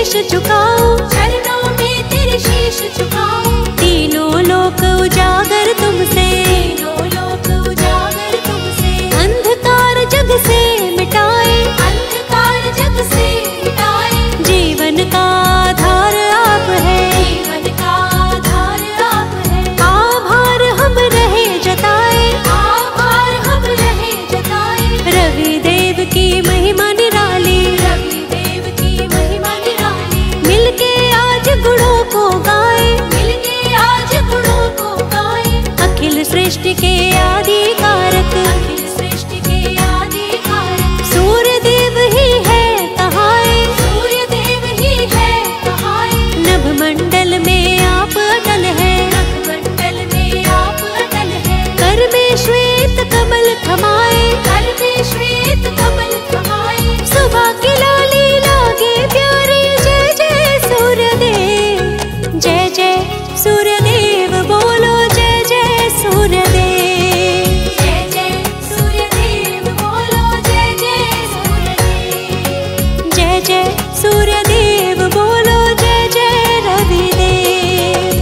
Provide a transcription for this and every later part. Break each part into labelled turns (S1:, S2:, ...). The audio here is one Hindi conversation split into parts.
S1: शीश झुकाऊं,
S2: चरणों में तेरे शीश झुकाऊं।
S1: तीनों लोक उजागर तुमसे,
S2: तीनों लोक उजागर तुमसे।
S1: अंधकार जग से मिटाए,
S2: अंधकार जग से मिटाए।
S1: जीवन का आधार आप है,
S2: जीवन का आधार आप है।
S1: आभार हम रहे जताए,
S2: आभार हम रहे जताए।
S1: रवि देव की महिमा निराली,
S2: रवि देव की महिमा निराली।
S1: मिलके आज गुणों को गाए,
S2: मिलके आज गुणों को गाए।
S1: अखिल सृष्टि के आदि कारक,
S2: अखिल सृष्टि के आदि कारक।
S1: सूर्य देव ही है कहाए,
S2: सूर्य देव ही है कहाए।
S1: नभ मंडल में आप अटल है,
S2: नभमंडल में आप अटल है।
S1: कर में श्वेत कमल थमाए,
S2: कर में श्वेत कमल थमाए।
S1: सुबह की लाली लागे प्यारी, जय जय सूर्य देव, जय जय सूर्य देव, बोलो जय जय सूर्य देव।
S2: जय जय सूर्य देव, बोलो जय जय सूर्य देव।
S1: जय जय सूर्य देव, बोलो जय जय रवि देव।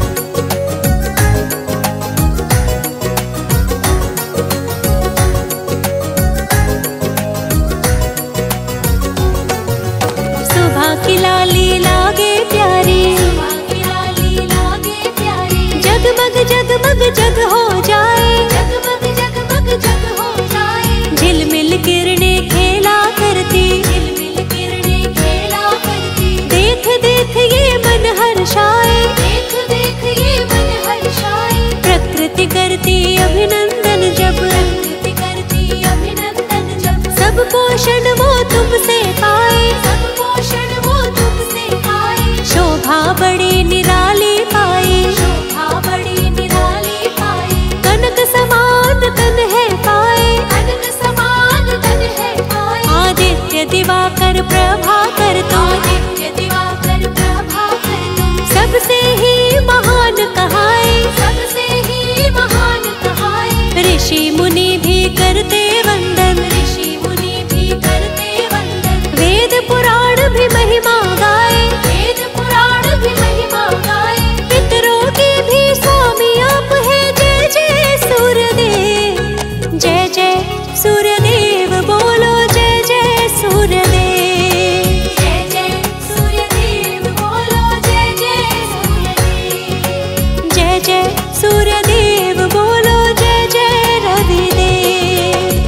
S1: सुबह की लाली लागे प्यारी,
S2: सुबह की लाली लागे प्यारी।
S1: जगमग जगमग जग हो जाए,
S2: जगमग जगमग जग हो जाए।
S1: झिलमिल किरणें खेला करती,
S2: झिलमिल किरणें खेला करती।
S1: देख देख ये मन हर्षाए,
S2: देख देख ये मन हर्षाए।
S1: प्रकृति करती अभिनंदन जब,
S2: प्रकृति करती अभिनंदन जब।
S1: सब पोषण वो तुमसे पाए,
S2: सब पोषण वो तुमसे पाए।
S1: शोभा बड़ी निराली पाई,
S2: शोभा बड़ी निराली पाई।
S1: कनक समान तन है पाए,
S2: कनक समान तन है पाए।
S1: आदित्य दिवाकर प्रभाकर तुम,
S2: आदित्य दिवाकर प्रभाकर तुम।
S1: सबसे ही महान कहाए,
S2: सबसे ही महान कहाए।
S1: ऋषि मुनि भी करते वंदन,
S2: ऋषि मुनि भी करते वंदन।
S1: वेद पुराण भी महिमा गाए,
S2: वेद पुराण भी महिमा गाए।
S1: पितरों के भी स्वामी आप है, जय जय सूर्य देव, जय जय सूर्य देव, बोलो जय जय सूर्य देव।
S2: जय जय सूर्य देव, बोलो जय जय सूर्य देव।
S1: जय जय सूर्य देव, बोलो जय जय रवि देव।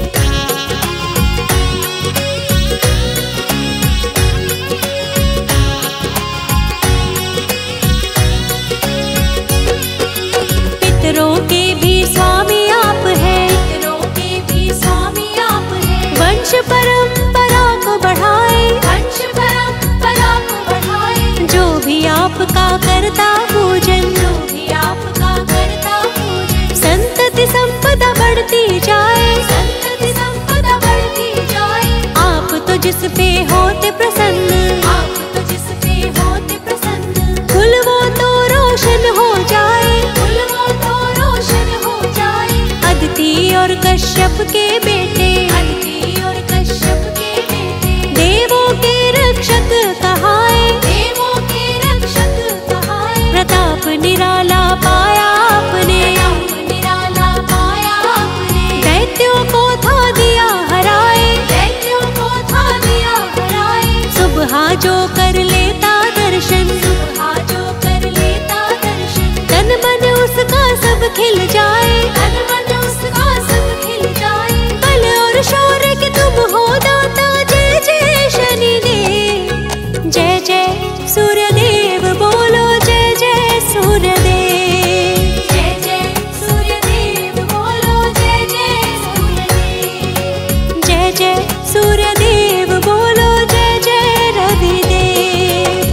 S1: पितरों के भी स्वामी आप है,
S2: पितरों के भी स्वामी आप है।
S1: वंश परंपरा को बढ़ाए,
S2: वंश परंपरा को बढ़ाए।
S1: जो भी आपका करता पूजन,
S2: जो भी आपका करता पूजन।
S1: संतति संपदा बढ़ती जाए,
S2: संतति संपदा बढ़ती जाए।
S1: आप तो जिस पे होते प्रसन्न,
S2: आप तो जिस पे होते प्रसन्न।
S1: कुल वो तो रोशन हो जाए,
S2: कुल वो तो रोशन हो जाए।
S1: अदिति और कश्यप के बेटे,
S2: अदिति और कश्यप के बेटे।
S1: देवों के रक्षक कहाए,
S2: देवों के रक्षक कहाए।
S1: प्रताप निराला पाया आपने,
S2: प्रताप निराला पाया आपने।
S1: दैत्यों को था दिया हराए,
S2: दैत्यों को था दिया हराए।
S1: सुबह जो कर लेता दर्शन,
S2: सुबह जो कर लेता दर्शन।
S1: तन मन उसका सब खिल जाए,
S2: तन मन उसका सब खिल जाए।
S1: बल और शौर्य के तुम हो दाता, जय जय शनि देव, जय जय सूर्य देव, बोलो जय जय सूर्य देव।
S2: जय जय सूर्य देव, बोलो जय जय सूर्य देव।
S1: जय जय सूर्य देव, बोलो जय जय रवि देव।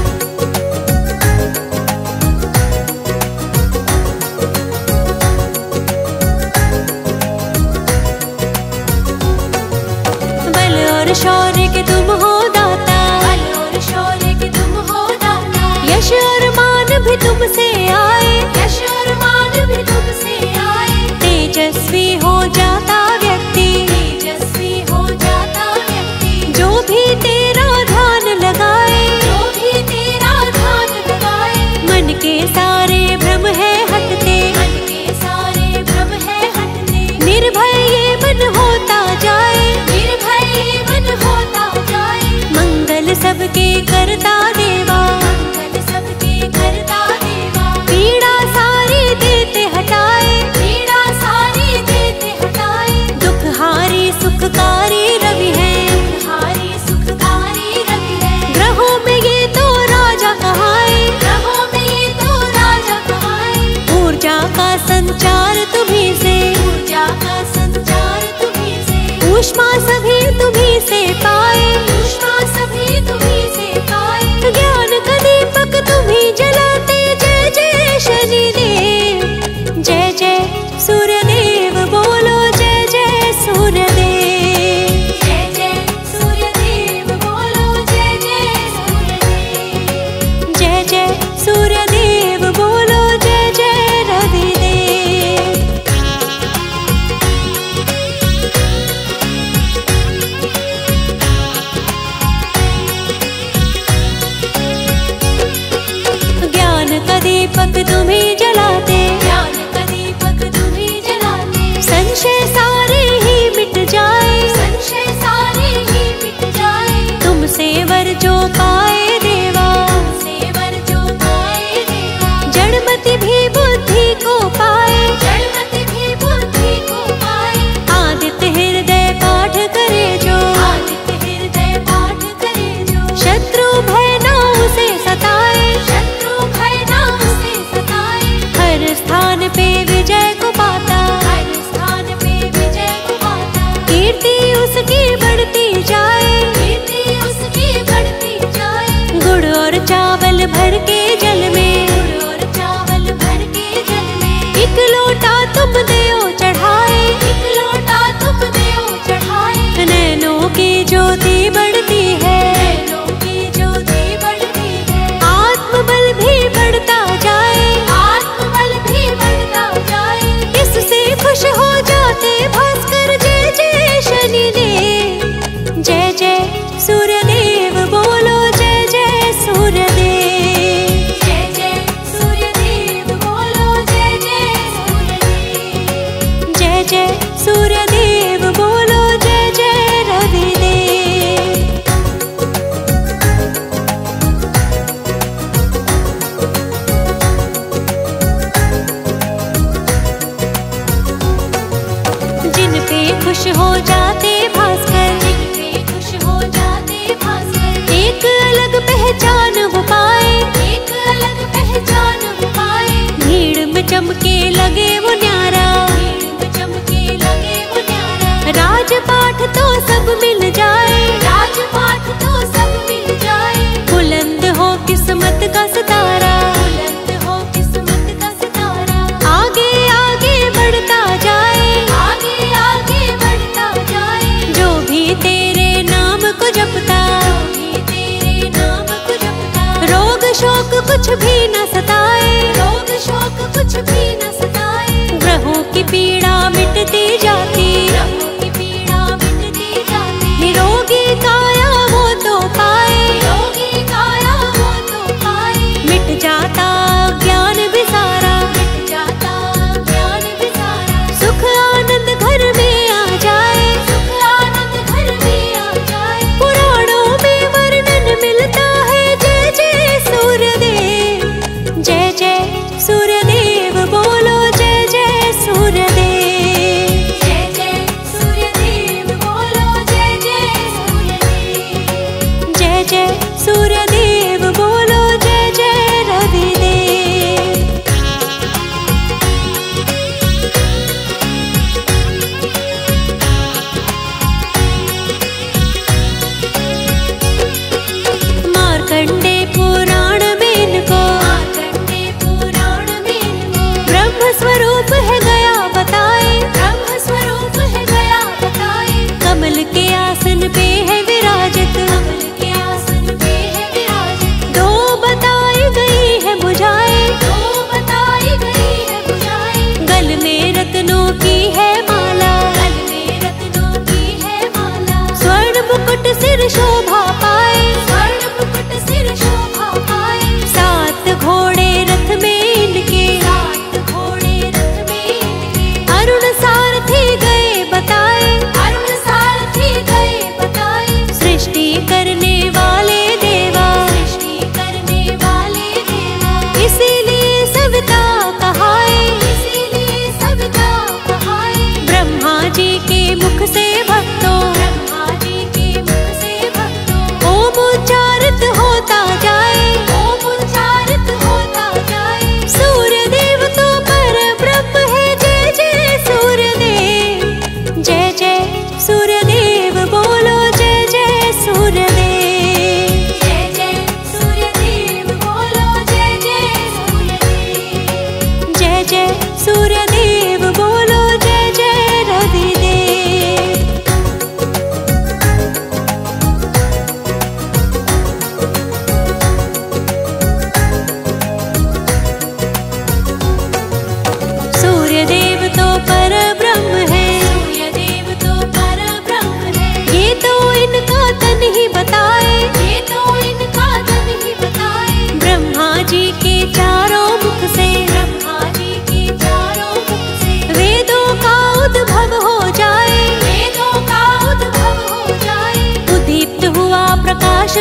S1: बल और शौर्य के तुम हो दाता,
S2: बल और शौर्य के तुम हो दाता।
S1: यश और मान भी तुमसे आए,
S2: यश और मान भी तुमसे आए।
S1: तेजस्वी हो जाता व्यक्ति,
S2: तेजस्वी हो जाता व्यक्ति।
S1: जो भी तेरा ध्यान लगाए,
S2: जो
S1: दीपक तुम्हें जलाते,
S2: ज्ञान का दीपक तुम्हें जलाते,
S1: संशय सारे ही मिट जाए,
S2: संशय सारे ही मिट जाए।
S1: तुमसे वर जो पाए देवा,
S2: तुमसे वर जो पाए देवा,
S1: जड़मति भी बुद्धि को पाए,
S2: जड़मति भी बुद्धि को पाए।
S1: आदित्य हृदय पाठ करे जो,
S2: आदित्य हृदय पाठ करे जो,
S1: शत्रु भय ना उसे सताए,
S2: शत्रु भय ना उसे सताए।
S1: हर स्थान पे विजय को पाता,
S2: हर स्थान पे विजय को पाता,
S1: कीर्ति उसकी बढ़ती जाए,
S2: कीर्ति उसकी बढ़ती जाए।
S1: गुड़ और चावल भर के जल में,
S2: गुड़ और चावल भर के जल में,
S1: एक लोटा तुम देओ चढ़ाए,
S2: एक लोटा तुम देओ चढ़ाए।
S1: नैनों की ज्योति बढ़ती है,
S2: नैनों की ज्योति बढ़ती है,
S1: आत्मबल भी बढ़ता जाए,
S2: आत्मबल भी बढ़ता जाए।
S1: इससे खुश हो जाते भास्कर। जय जय शनिदेव, जय जय सूर्यदेव, बोलो जय जय सूर्यदेव।
S2: जय जय सूर्यदेव, बोलो जय जय सूर्यदेव।
S1: जय जय सूर्यदेव, बोलो जय जय रविदेव। जिन पे खुश हो जाते भास्कर,
S2: जिन पे खुश हो जाते भास्कर,
S1: एक अलग पहचान वो पाए,
S2: एक अलग पहचान वो पाए।
S1: भीड़ में चमके लगे वो न्यारा,
S2: भीड़ में चमके लगे वो न्यारा,
S1: राजपाठ तो सब मिल जाए,
S2: राजपाठ तो सब मिल जाए।
S1: बुलंद हो किस्मत का सितारा,
S2: बुलंद हो किस्मत का सितारा,
S1: आगे आगे बढ़ता जाए,
S2: आगे आगे बढ़ता जाए।
S1: जो भी तेरे नाम को जपता,
S2: जो भी तेरे नाम को जपता,
S1: रोग शोक कुछ भी न सताए,
S2: रोग शोक कुछ भी न सताए।
S1: ग्रहों की पीड़ा मिटती जाती,
S2: ग्रहों की पीड़ा मिटती जाती,
S1: निरोगी काया वो तो पाए,
S2: निरोगी काया वो तो पाए।
S1: मिट जाता ज्ञान भी सारा,
S2: मिट जाता ज्ञान भी सारा,
S1: सुख आनंद घर में आ जाए,
S2: सुख आनंद घर में आ जाए।
S1: पुराणों में वर्णन मिलता है। जय जय सूर्यदेव, जय जय सूर्यदेव, बोलो जय जय सूर्यदेव।
S2: जय जय सूर्यदेव, बोलो जय जय सूर्यदेव।
S1: जय जय सूर्यदेव, बोलो जय जय रविदेव। मार्कंडे पुराण में इनको
S2: मार्कंडे पुराण में इनको
S1: ब्रह्म स्वरूप है गया बताए,
S2: ब्रह्म स्वरूप है गया बताए।
S1: कमल के आसन पे है विराजित,
S2: कमल के आसन पे है विराजित,
S1: दो बताई गई है बुझाए,
S2: दो बताई गई है बुझाए।
S1: गल में रत्नों की है माला,
S2: गल में रत्नों की है माला,
S1: स्वर्ण मुकुट सिर शोभा पाए,
S2: स्वर्ण मुकुट सिर शोभा पाए।
S1: 7 घोड़े रथ में इनके,
S2: 7 घोड़े रथ में इनके,
S1: अरुण सारथी गए बताए,
S2: अरुण सारथी गए बताए।
S1: सृष्टि करने वाले देवा,
S2: सृष्टि करने वाले देवा,
S1: इसीलिए सविता कहाए,
S2: इसीलिए सविता कहाए।
S1: ब्रह्मा जी के मुख से भक्तों,
S2: ब्रह्मा जी के मुख से भक्तों,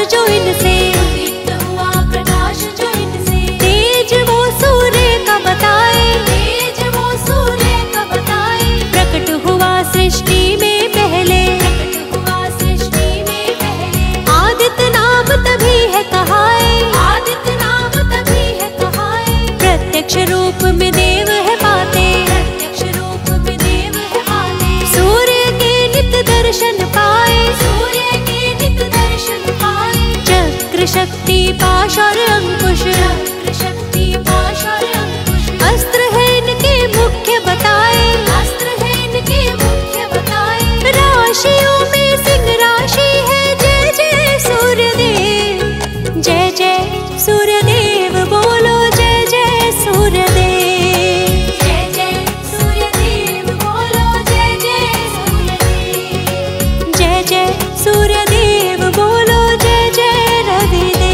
S1: जो इनसे,
S2: उदित हुआ प्रकाश जो इनसे,
S1: तेज वो सूर्य का बताए,
S2: तेज वो सूर्य का बताए,
S1: प्रकट हुआ सृष्टि में पहले,
S2: प्रकट हुआ सृष्टि में पहले,
S1: आदित्य नाम तभी है कहाए,
S2: आदित्य नाम तभी है कहाए,
S1: प्रत्यक्ष रूप में देव है पाते,
S2: प्रत्यक्ष रूप में देव है पाते,
S1: सूर्य के नित दर्शन पाए,
S2: सूर्य के नित दर्शन पाए,
S1: चक्र शक्ति पाश और अंकुश,
S2: चक्र शक्ति पाश और अंकुश,
S1: अस्त्र है इनके मुख्य बताए,
S2: अस्त्र है इनके मुख्य बताए,
S1: राशियों में सिंह राशि है, जय जय सूर्यदेव, जय जय सूर्यदेव बोलो, जय जय सूर्यदेव,
S2: जय जय सूर्यदेव बोलो, जय जय सूर्यदेव,
S1: जय जय सूर्यदेव बोलो, जय जय रविदेव।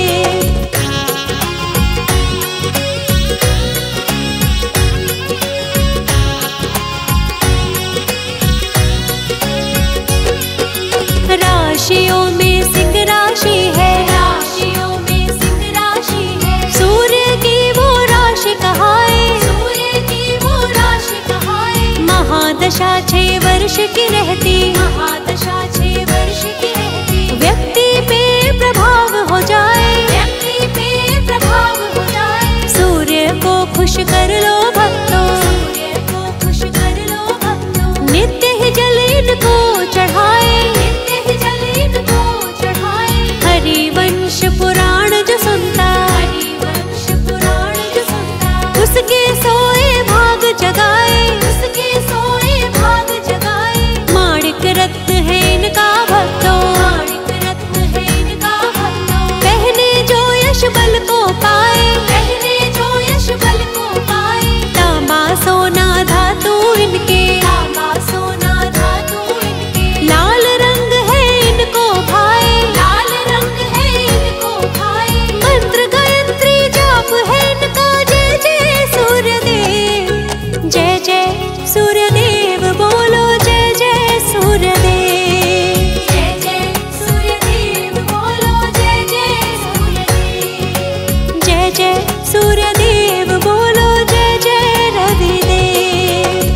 S1: राशियों में सिंह राशि है,
S2: राशियों में सिंह राशि है,
S1: सूर्य की वो राशि कहाए,
S2: सूर्य की वो राशि कहाए,
S1: महादशा 6 वर्ष की रहती,
S2: महादशा 6 वर्ष की रहती,
S1: व्यक्ति पे प्रभाव हो जाए,
S2: व्यक्ति पे प्रभाव हो जाए,
S1: सूर्य को खुश कर लो भक्तों,
S2: सूर्य को खुश कर लो भक्तों,
S1: नित्य ही जल इनको चढ़ाए,
S2: नित्य ही जल इनको चढ़ाए,
S1: हरिवंश पुराण जो सुनता,
S2: हरिवंश पुराण जो सुनता,
S1: उसके सोए भाग जगाए,
S2: उसके सोए भाग जगाए,
S1: माणिक रत्न है इनका भक्तों,
S2: माणिक रत्न है इनका भक्तों,
S1: पहने जो यश बल को पाए,
S2: पहने जो यश बल को पाए,
S1: तांबा सोना धातु इनके,
S2: तांबा सोना धातु इनके,
S1: लाल रंग है इनको भाए,
S2: लाल रंग है इनको भाए,
S1: मंत्र गायत्री जाप है इनका, जय जय सूर्यदेव, जय जय सूर्यदेव बोलो, जय जय सूर्यदेव,
S2: जय जय सूर्यदेव बोलो, जय जय सूर्यदेव,
S1: जय जय सूर्यदेव बोलो, जय जय रविदेव।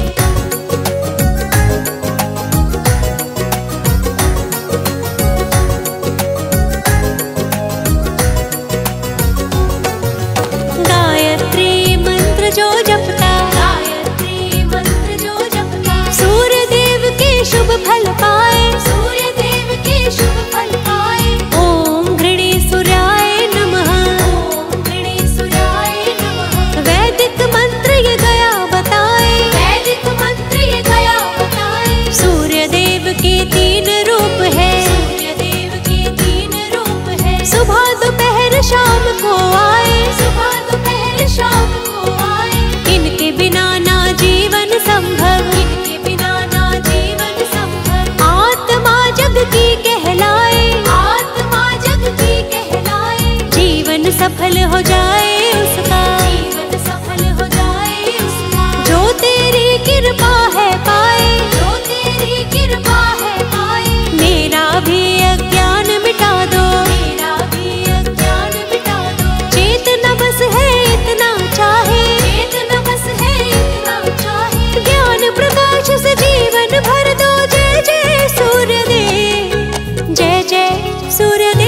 S1: गायत्री मंत्र जो जपता,
S2: गायत्री मंत्र जो जपता,
S1: सूर्यदेव के शुभ फल पाए,
S2: सूर्यदेव के शुभ फल पाए,
S1: ओम घृणी सूर्याय नमः,
S2: ओम गणेशुराय नमः,
S1: वैदिक मंत्र ये गया बताए,
S2: वैदिक मंत्र ये गया बताए,
S1: सूर्यदेव के 3 रूप है,
S2: सूर्यदेव के 3 रूप है,
S1: सुबह दोपहर शाम को आए,
S2: सुबह दोपहर शाम को आए,
S1: इनके बिना ना जीवन संभव,
S2: इनके बिना ना जीवन संभव,
S1: आत्मा जग की कहलाए,
S2: आत्मा जग की कहलाए,
S1: जीवन सफल हो जाए उसका,
S2: जीवन सफल हो जाए उसका,
S1: जो तेरी कृपा है पाए,
S2: जो तेरी कृपा है पाए,
S1: मेरा भी अज्ञान मिटा दो,
S2: मेरा भी अज्ञान मिटा दो,
S1: चेतना बस है इतना चाहे,
S2: चेतना बस है इतना चाहे,
S1: ज्ञान प्रकाश से जीवन भर दो, जय जय सूर्यदेव, जय जय सूर्यदेव।